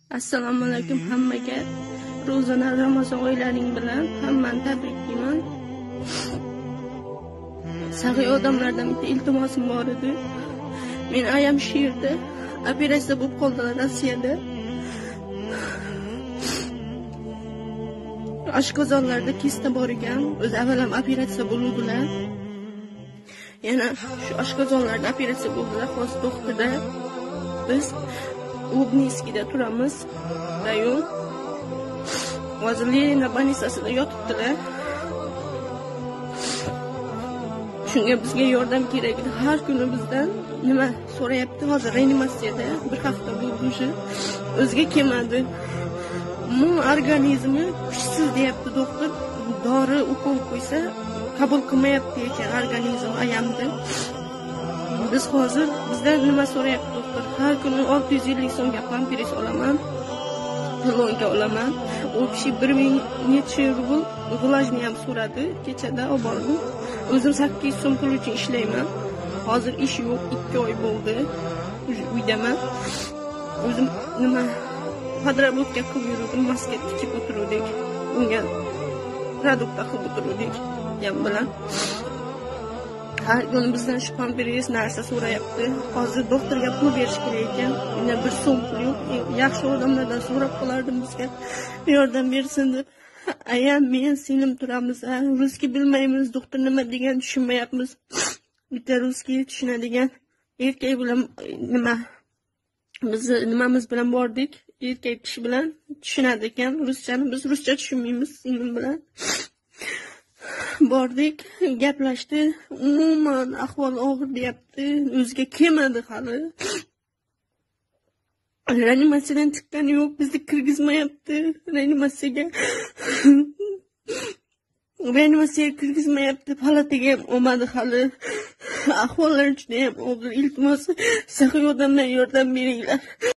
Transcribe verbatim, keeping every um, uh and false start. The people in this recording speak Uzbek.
Assalomu alaykum hammaga. Ro'zana Ramazon oylarining bilan hammani tabriklayman. Saxiy odamlardan bitta iltimosim bor edi. Men ayam shu yerda operatsiya bo'lib qoldilar Rossiyada. Oshqozonlarda kista bor ekan. O'zi avval ham operatsiya bo'luvdilar. Yana shu oshqozonlarda operatsiya bo'ldilar. Hozir doktorda biz Obniskida turamiz. Rayon. Hozir Lenina больницасida yotibdilar. Shunga bizga yordam kerak edi. Har kuni bizdan nima so'rayapti? Hozir reanimatsiyada bir hafta bo'ldi o'sha. O'ziga kelmadi. Mu organizmi kuchsiz deyapti doktor. Dori ukol qo'ysa qabul qilmayapti ekan organizm ayamda. Biz hozir bizdan nima so'rayapti doktor? Har kuni olti yuz ellik so'mga pampers olaman. Talonga olaman. U kishi bir ming necha rubl g'ulajni ham so'radi. Kechada olib bordim. O'zim sakkiz yuz so'm pul uchun ishlayman. Hozir ish yo'q, ikki oy bo'ldi. Uydaman. O'zim nima podработка qilib yurdim, maska tikib o'tirdik. Unga produkt qilib o'tirdik. Yam bilan. Har kuni bizdan shu pampers narsa so'rayapti. Hozir doktorga pul berish kerak ekan. Menda bir so'm pul yo'q. Yaxshi odamlardan so'rab qolardim bizga yordam bersin deb. Ayam men singlim turamiz. Ruski bilmaymiz, doktor nima degan tushunmayapmiz. Bitta ruski tushunadigan erkak bilan nima biz nimamiz bilan bordik. Erkak kishi bilan tushunadi ekan ruschani. Biz ruscha tushunmaymiz singlim bilan. Bordik, gaplashdi. Umuman ahvol og'ir deyapti. O'ziga kelmadi hali. Reanimatsiyadan chiqqani yo'q, bizni kirgizmayapti. Reanimatsiyaga reanimatsiyaga kirgizmayapti. Palataga ham olmadi hali. Ahvollari juda ham og'ir. Iltimos, saxiy odamlar yordam beringlar.